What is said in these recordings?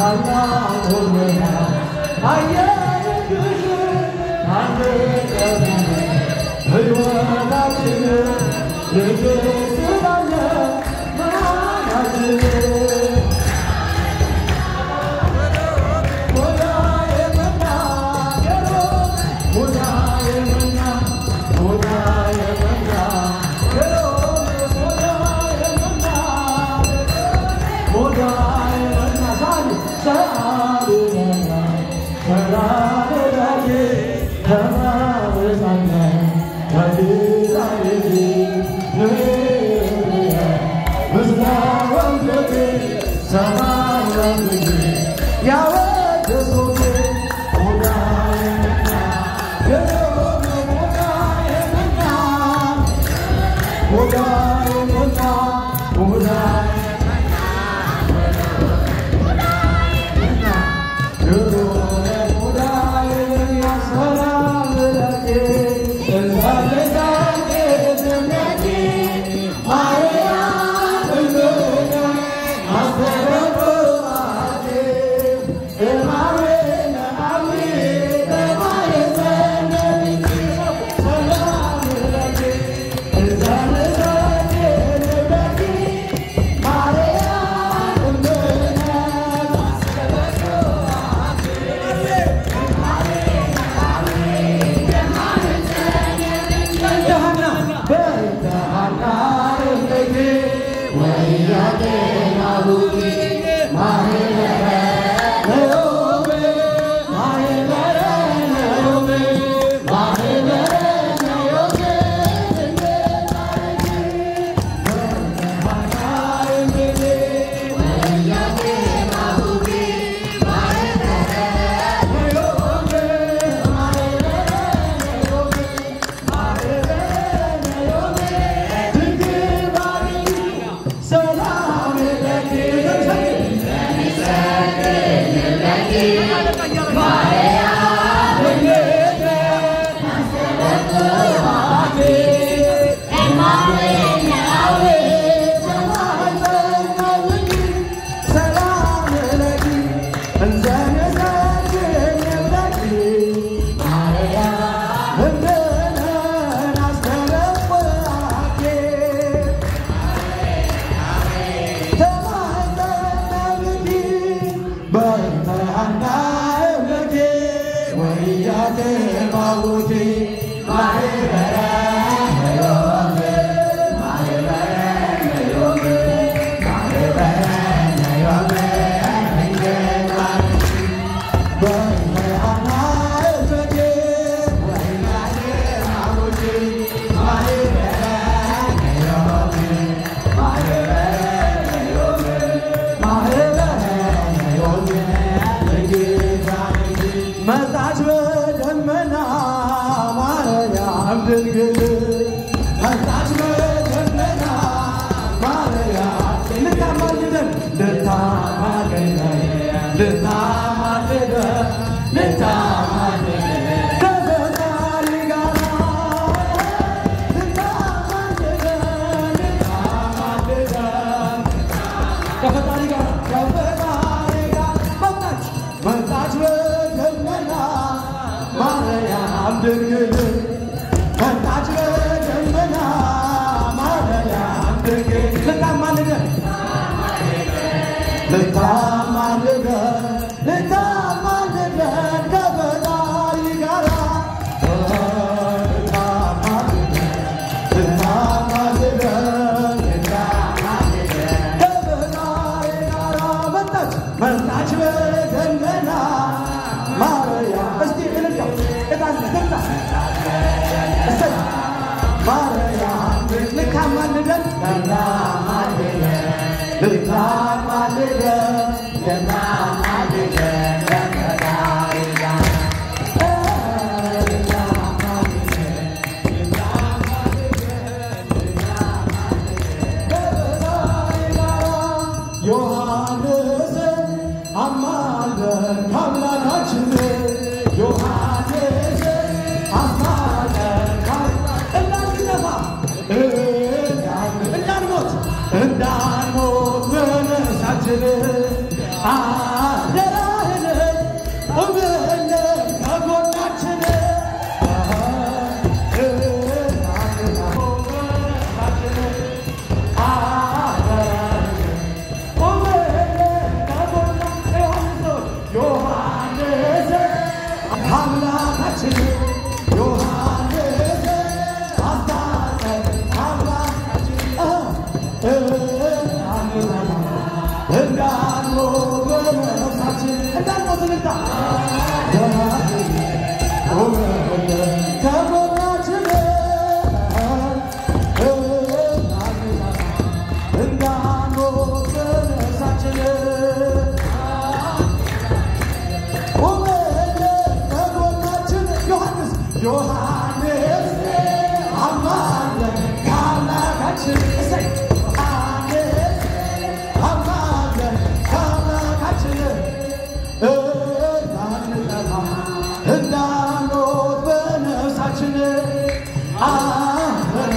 and I know when I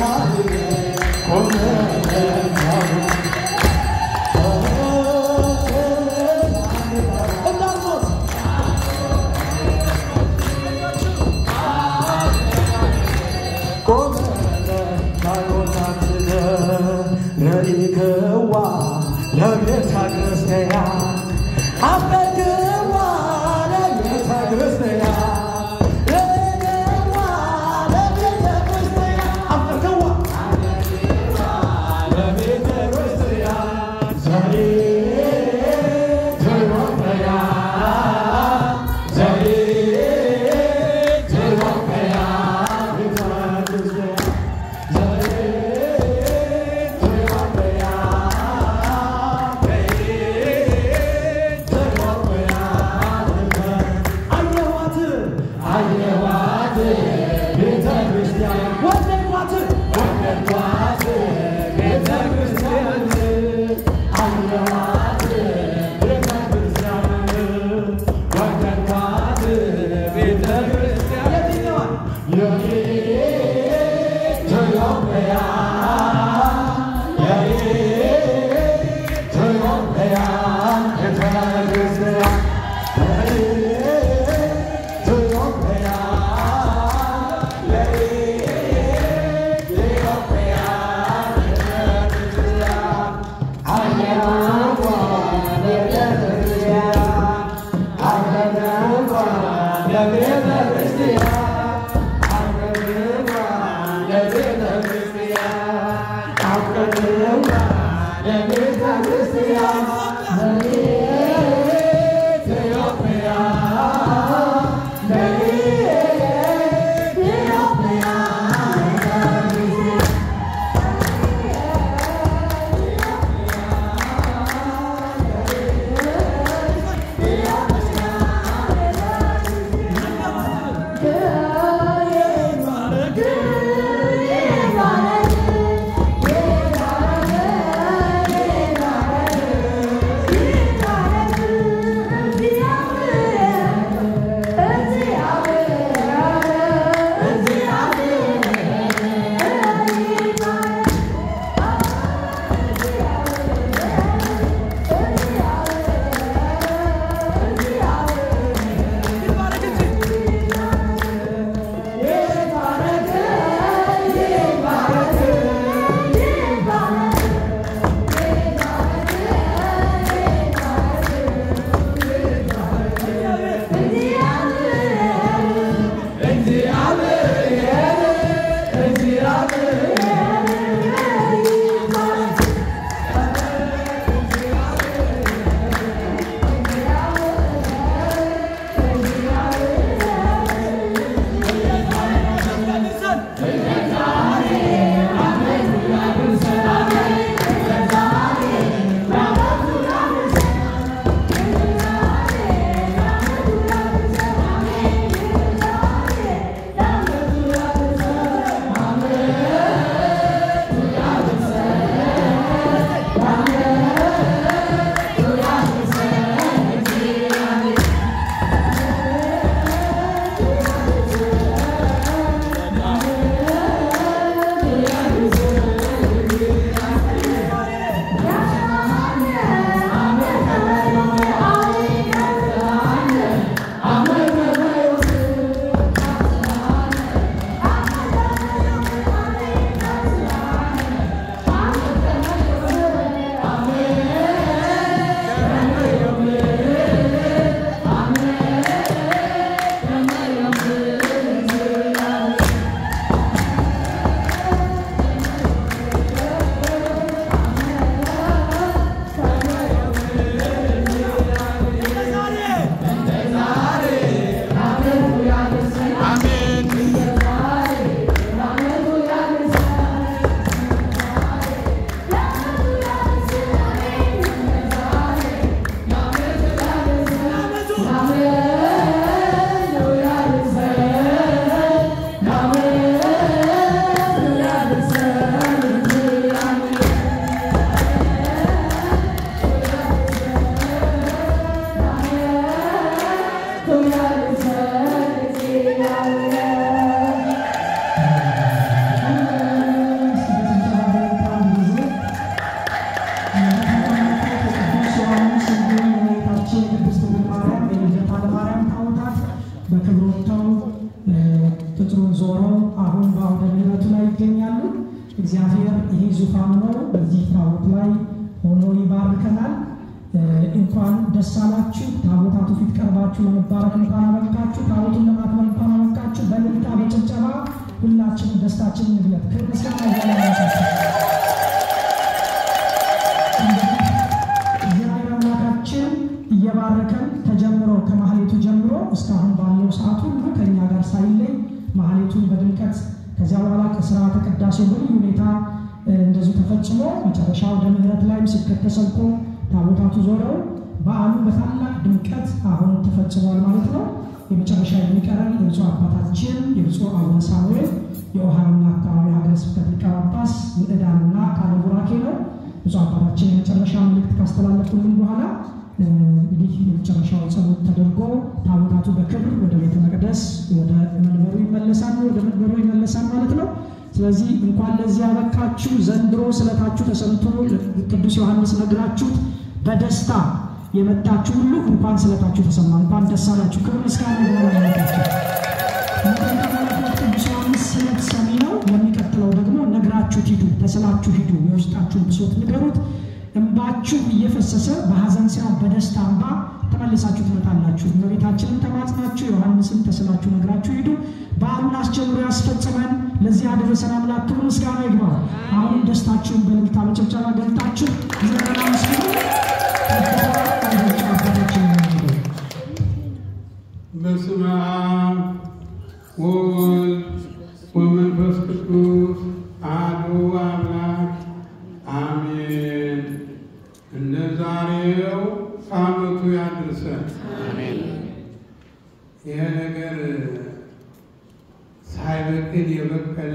Yeah. እግዚአብሔር ይሄ ዙፋን ነው በዚህ ታቦት ላይ ሆኖ ይባርከናል እንኳን ደስ አላችሁ ታቦታቱ ፊት ቀርባችሁ ለመባረክ እንኳን አበቃችሁ ታቦቱን ለማክበር እንኳን አበቃችሁ በልልታ በጭብጨባ ሁላችንም ደስታችንን እንግለጥ ክርስቲያን አይደለም እየባረከን ተጀምሮ ከማህሌቱ ጀምሮ እስካሁን ባለው ሰዓት ሁሉ ከኛ ጋር ሳይለይ ማህሌቱን በድምቀት ከዚያ በኋላ ከሥርዓተ ቅዳሴው ሁኔታ እንደዚህ ተፈጽሞ መጨረሻው ደምህረት ላይ ስብከት ተሰብኮ ታቦታቱ ዞረው በዓሉ በታላቅ ድምቀት አሁን ተፈጽሟል ማለት ነው። የመጨረሻ የሚቀረን የብፁዕ አባታችን የብፁዕ አቡነ ሳሙኤል የኦሃዮና አካባቢ ሀገረ ስብከት ሊቀ ጳጳስ ምዕዳንና ቃለ ቡራኬ ነው። ብፁዕ አባታችን የመጨረሻ መልእክት ካስተላለፉልን በኋላ እንግዲህ የመጨረሻው ጸሎት ተደርጎ ታቦታቱ በክብር ወደ ቤተ መቅደስ ወደ መንበሩ ይመለሳል ማለት ነው። ስለዚህ እንኳን ለዚህ ያበቃችሁ ዘንድሮ ስለታችሁ ተሰምቶ ቅዱስ ዮሐንስ ነግራችሁት በደስታ የመጣችሁ ሁሉ እንኳን ስለታችሁ ተሰማ እንኳን ደስ አላችሁ ክብር ምስጋና ይሁንላችሁ። ቅዱስ ዮሐንስ ስለት ሰሚ ነው። የሚቀጥለው ደግሞ ነግራችሁት ሂዱ ተስላችሁ ሂዱ የውስጣችሁን ብሶት ንገሩት እንባችሁ እየፈሰሰ በሐዘን ሳይሆን በደስታ እንባ ተመልሳችሁ ትመጣላችሁ። እመቤታችንን ተማጽናችሁ ዮሐንስን ተስላችሁ ነግራችሁ ሂዱ በዓሉን አስጀምሮ ያስፈጽመን ለዚህ ያደረሰን አምላክ ክብር ምስጋና ይግባው። አሁን ደስታችሁን በእልልታ በጭብጨባ ገልጣችሁ እግዚአብሔርን አመስግኑ። በስመ አብ ወወልድ ወመንፈስ ቅዱስ አሐዱ አምላክ አሜን። እንደ ዛሬው ዓመቱ ያድርሰን አሜን። ይሄ ነገር ሳይበቅል የበቀለ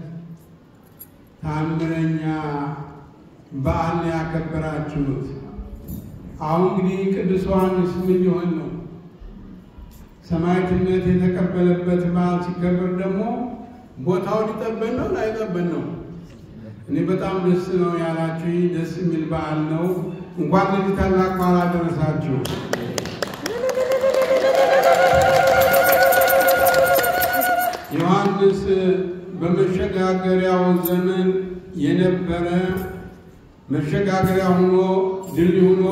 ታምረኛ በዓል ያከበራችሁት። አሁን እንግዲህ ቅዱስ ዮሐንስ ምን ሊሆን ነው? ሰማዕትነት የተቀበለበት በዓል ሲከበር ደግሞ ቦታው ሊጠበን ነው ላይጠበን ነው? እኔ በጣም ደስ ነው ያላችሁ ደስ የሚል በዓል ነው። እንኳን ለዚህ ታላቅ በዓል አደረሳችሁ። ዮሐንስ በመሸጋገሪያው ዘመን የነበረ መሸጋገሪያ ሆኖ ድል ሆኖ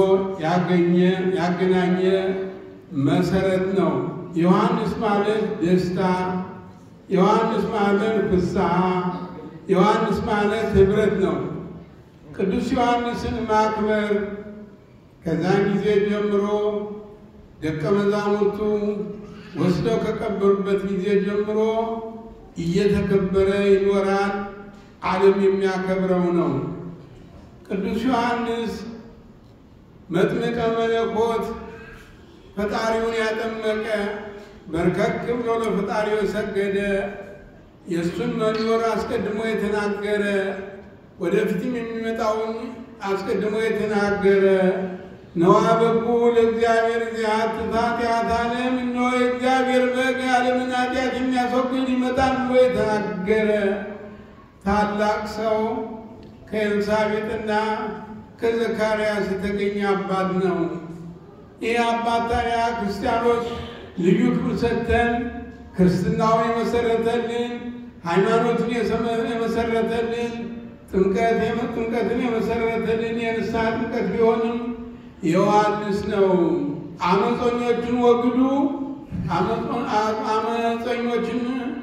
ያገናኘ መሰረት ነው። ዮሐንስ ማለት ደስታ፣ ዮሐንስ ማለት ፍስሐ፣ ዮሐንስ ማለት ህብረት ነው። ቅዱስ ዮሐንስን ማክበር ከዛን ጊዜ ጀምሮ ደቀ መዛሙርቱ ወስደው ከቀበሩበት ጊዜ ጀምሮ እየተከበረ ይኖራል። ዓለም የሚያከብረው ነው። ቅዱስ ዮሐንስ መጥምቀ መለኮት ፈጣሪውን ያጠመቀ በርከክ ብሎ ለፈጣሪው የሰገደ የእሱን መኖር አስቀድሞ የተናገረ ወደፊትም የሚመጣውን አስቀድሞ የተናገረ ነዋ በጉ ለእግዚአብሔር ዚአትት ኃጢአተ ዓለም እነሆ የእግዚአብሔር በግ የዓለምን ኃጢአት የሚያስወግድ ይመጣል ብሎ የተናገረ ታላቅ ሰው ከኤልሳቤጥና ከዘካርያስ የተገኘ አባት ነው። ይህ አባት ታዲያ ክርስቲያኖች ልዩ ክብር ሰጥተን ክርስትናውን የመሰረተልን ሃይማኖትን የመሰረተልን ጥምቀትን የመሰረተልን የንስሐ ጥምቀት ቢሆንም ዮሐንስ ነው። አመፀኞችን ወግዱ፣ አመፀኞችን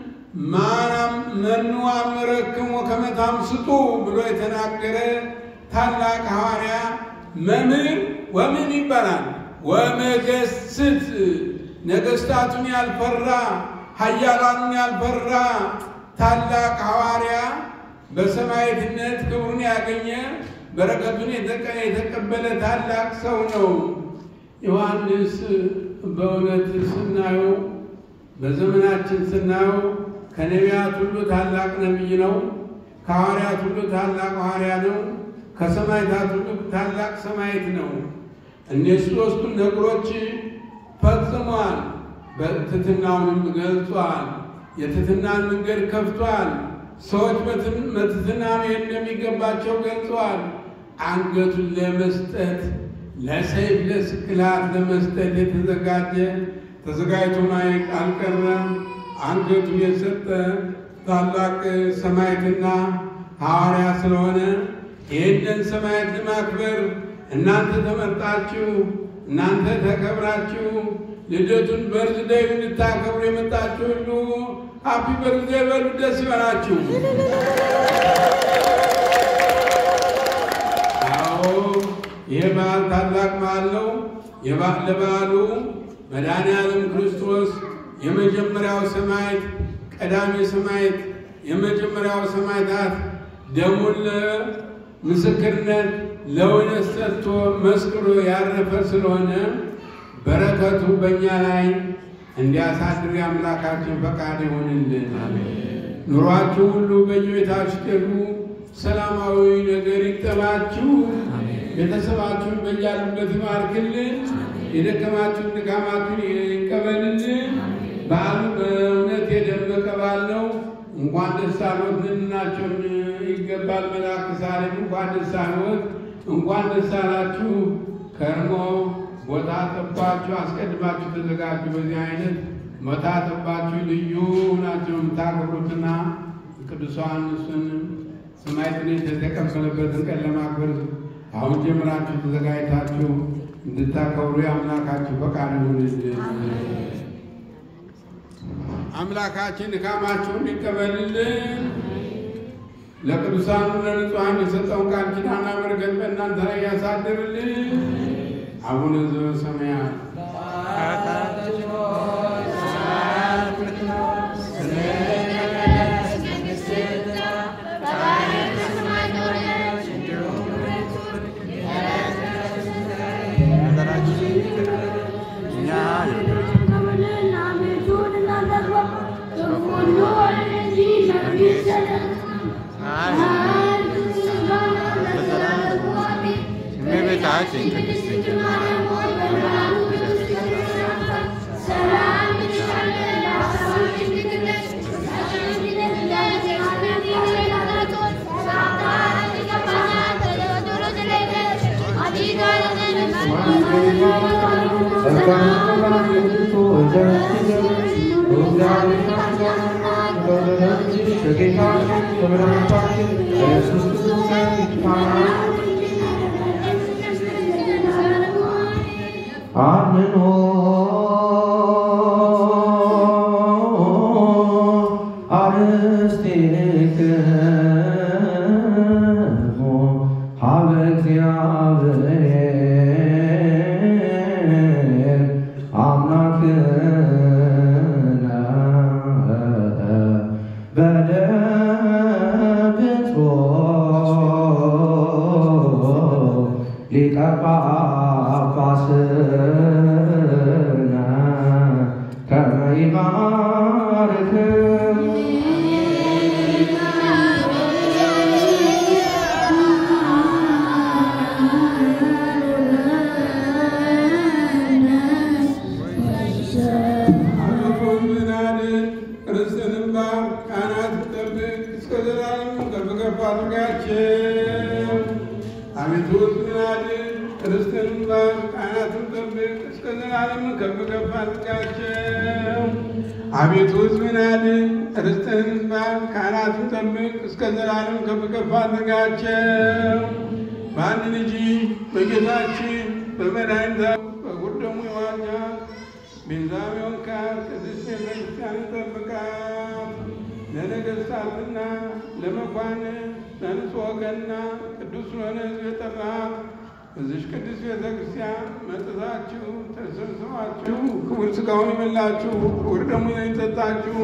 መኑ አመረክሙ ከመ ታምስጡ ብሎ የተናገረ ታላቅ ሐዋርያ መምህር ወምን ይባላል ወመገስት ነገስታቱን ያልፈራ ኃያላኑን ያልፈራ ታላቅ ሐዋርያ በሰማዕትነት ክብሩን ያገኘ በረከቱን የተቀበለ ታላቅ ሰው ነው። ዮሐንስ በእውነት ስናየው በዘመናችን ስናየው ከነቢያት ሁሉ ታላቅ ነቢይ ነው። ከሐዋርያት ሁሉ ታላቅ ሐዋርያ ነው። ከሰማዕታት ሁሉ ታላቅ ሰማዕት ነው። እነዚህ ሦስቱን ነገሮች ፈጽሟል። በትሕትናውንም ገልጿል። የትሕትናን መንገድ ከፍቷል። ሰዎች በትሕትና መሄድ እንደሚገባቸው ገልጿል። አንገቱን ለመስጠት ለሰይፍ ለስቅላት ለመስጠት የተዘጋጀ ተዘጋጅቶ ማየት አልቀረም። አንገቱን የሰጠ ታላቅ ሰማዕትና ሐዋርያ ስለሆነ ይህንን ሰማያት ለማክበር እናንተ ተመርጣችሁ እናንተ ተከብራችሁ ልደቱን በርዝዴይ እንድታከብሩ የመጣችሁ ሁሉ ሃፒ በርዝዴይ በሉ፣ ደስ ይበላችሁ። አዎ ይህ በዓል ታላቅ በዓል ነው። ለበዓሉ መድኃኔዓለም ክርስቶስ የመጀመሪያው ሰማዕት ቀዳሜ ሰማዕት የመጀመሪያው ሰማዕታት ደሙን ለምስክርነት ለወነት ሰጥቶ መስክሮ ያረፈ ስለሆነ በረከቱ በእኛ ላይ እንዲያሳድር የአምላካችን ፈቃድ ይሁንልን። ኑሯችሁ ሁሉ በየቤታችሁ ጤሉ ሰላማዊ ነገር ይጠባችሁ። ቤተሰባችሁን በያሉበት ይባርክልን። የደከማችሁን ድካማችሁን ይቀበልልን። በዓሉ በእውነት የደመቀ በዓል ነው። እንኳን ደስ አሎት ልንላችሁ ይገባል። መልአከ ሳሌም እንኳን ደስ አሎት፣ እንኳን ደስ አላችሁ። ከርሞ ቦታ ጠባችሁ አስቀድማችሁ ተዘጋጁ። በዚህ አይነት ቦታ ጠባችሁ ልዩ ናቸው የምታከብሩትና ቅዱሳን እሱን ሰማዕትነት የተቀበለበትን ቀን ለማክበር አሁን ጀምራችሁ ተዘጋጅታችሁ እንድታከብሩ የአምላካችሁ ፈቃድ ይሁንልን። አምላካችን ድካማችሁን ይቀበልልን። ለቅዱሳኑ ለንጹሐን የሰጠውን ቃል ኪዳንና በረከት በእናንተ ላይ ያሳድርልን። አቡነ ዘበሰማያት አቤቱ ሕዝብህን አድን፣ ርስትህን ባርክ፣ ካህናቱን ጠብቅ፣ እስከ ዘላለም ከፍ ከፍ አድርጋቸው። በአንድ ልጅ በጌታችን በመድኃኒታችን በክቡር ደሙ የዋጃት ቤዛዊውን ቅድስት ቤተክርስቲያን ጠብቃት። ለነገሥታትና ለመኳንንት ለንጹሕ ወገንና ቅዱስ ለሆነ ሕዝብ የጠራህ በዚች ቅዱስ ቤተክርስቲያን መጥታችሁ ተሰብስባችሁ ክቡር ሥጋውን የበላችሁ ክቡር ደሙን የጠጣችሁ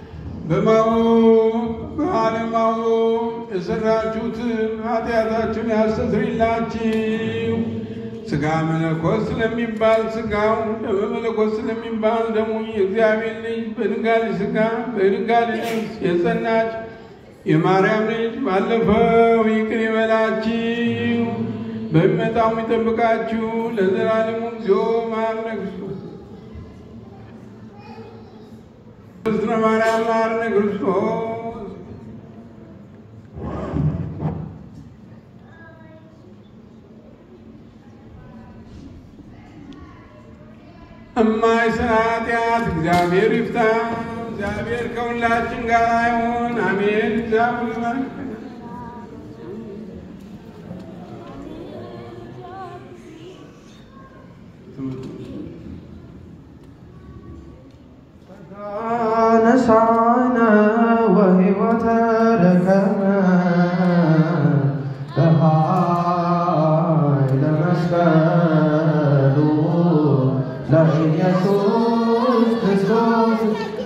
በማወቅ በአለማወቅ የሠራችሁትን ኃጢአታችሁን ያስተሰርይላችሁ። ሥጋ መለኮት ስለሚባል ሥጋው ደመ መለኮት ስለሚባል ደሙ የእግዚአብሔር ልጅ በድንጋሌ ሥጋ በድንጋሌ ነፍስ የጸናች የማርያም ልጅ ባለፈው ይቅር ይበላችሁ በሚመጣው የሚጠብቃችሁ ለዘላለሙ እግዚኦ መሐረነ ክርስቶስ እስመ ማርያም መሐረነ ክርስቶስ እማይሰራ ኃጢአት እግዚአብሔር ይፍታ። እግዚአብሔር ከሁላችን ጋር ይሁን። አሜን። እግዚአብሔር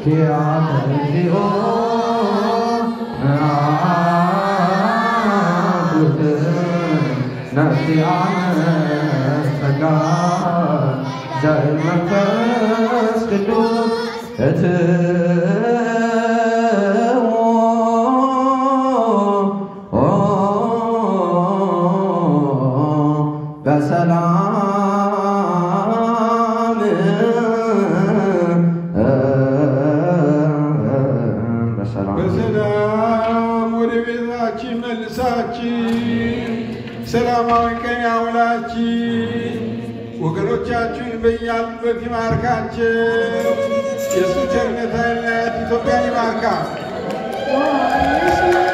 ኪያተዚኦ አቡት ነፍሲአነ ጸጋ ዘመንፈስ ቅዱስ በሰላም በሰላም ወደ ቤታችን መልሳችን ሰላማዊ ቀን ያውላችን። ወገኖቻችን በያሉበት ይማርካቸው። የእሱ ቸርነት አይለያት። ኢትዮጵያን ይባርካል።